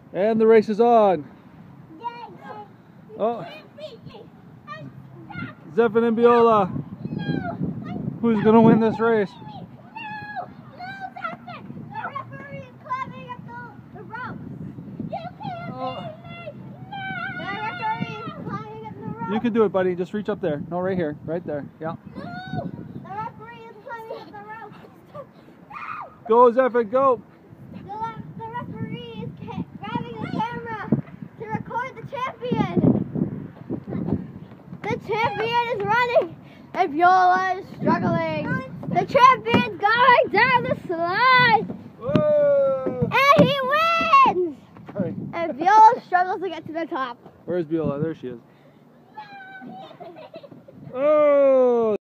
And the race is on. Oh, Zephyr and Biola. Who's going to win this race? You can do it, buddy. Just reach up there. No, right here. Right there. Yeah. No! The referee is climbing up the rope. Go, Zephyr, go! The referee is grabbing the camera to record the champion. The champion is running, and Biola is struggling. The champion's going down the slide. Whoa! And he wins! Right. And Biola struggles to get to the top. Where's Biola? There she is. Oh!